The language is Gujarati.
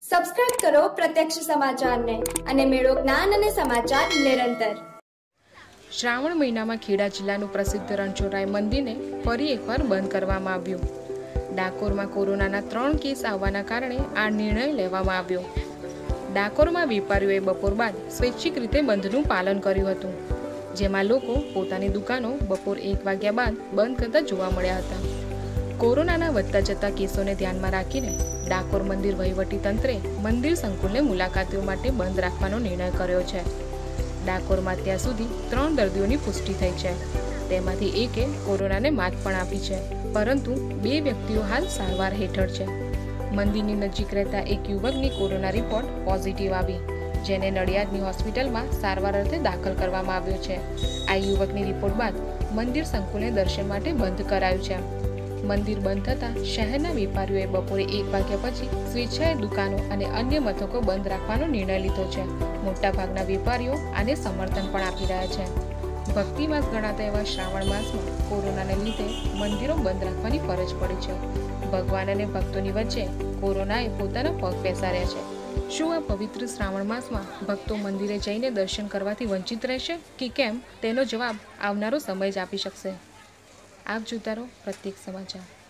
સબસ્ક્રાઇબ કરો પ્રત્યક્ષ સમાચારને અને મેળવો જ્ઞાન અને સમાચાર નિરંતર। શ્રાવણ મહિનામાં ખેડા જિલ્લાનું પ્રસિદ્ધ રણછોડરાય મંદિરને ફરી એકવાર બંધ કરવામાં આવ્યું। ડાકોરમાં કોરોનાના 3 કેસ આવવાના કારણે આ નિર્ણય લેવામાં આવ્યો। ડાકોરમાં વેપારીઓએ બપોર બાદ સ્વૈચ્છિક રીતે બંધનું પાલન કર્યું હતું, જેમાં લોકો પોતાની દુકાનો બપોર 1 વાગ્યા બાદ બંધ કરતા જોવા મળ્યા હતા। કોરોનાના વધતા જતા કેસોને ધ્યાનમાં રાખીને ડાકોર મંદિર વહીવટી તંત્રે મંદિર સંકુલને મુલાકાતીઓ માટે બંધ રાખવાનો નિર્ણય કર્યો છે। ડાકોરમાં અત્યાર સુધી 3 દર્દીઓની પુષ્ટિ થઈ છે, તેમાંથી એકે કોરોનાને માત પણ આપી છે, પરંતુ 2 વ્યક્તિઓ હાલ સારવાર હેઠળ છે। મંદિરની નજીક રહેતા એક યુવકની કોરોના રિપોર્ટ પોઝિટિવ આવી, જેને નડિયાદની હોસ્પિટલમાં સારવાર અર્થે દાખલ કરવામાં આવ્યો છે। આ યુવકની રિપોર્ટ બાદ મંદિર સંકુલને દર્શન માટે બંધ કરાયું છે। મંદિર બંધ થતાં શહેરના વેપારીઓએ બપોરે 1 વાગ્યા પછી સ્વેચ્છાએ દુકાનો અને અન્ય મથકો બંધ રાખવાનો નિર્ણય લીધો છે। મોટાભાગના વેપારીઓ આને સમર્થન પણ આપી રહ્યા છે। ભક્તિ માસ ગણાતા એવા શ્રાવણ માસમાં કોરોનાને લીધે મંદિરો બંધ રાખવાની ફરજ પડી છે। ભગવાન અને ભક્તોની વચ્ચે કોરોનાએ પોતાના પગ પેસાર્યા છે। શું આ પવિત્ર શ્રાવણ માસમાં ભક્તો મંદિરે જઈને દર્શન કરવાથી વંચિત રહેશે કે કેમ, તેનો જવાબ આવનારો સમય જ આપી શકશે। આપ જોતા રહો પ્રત્યેક સમાચાર।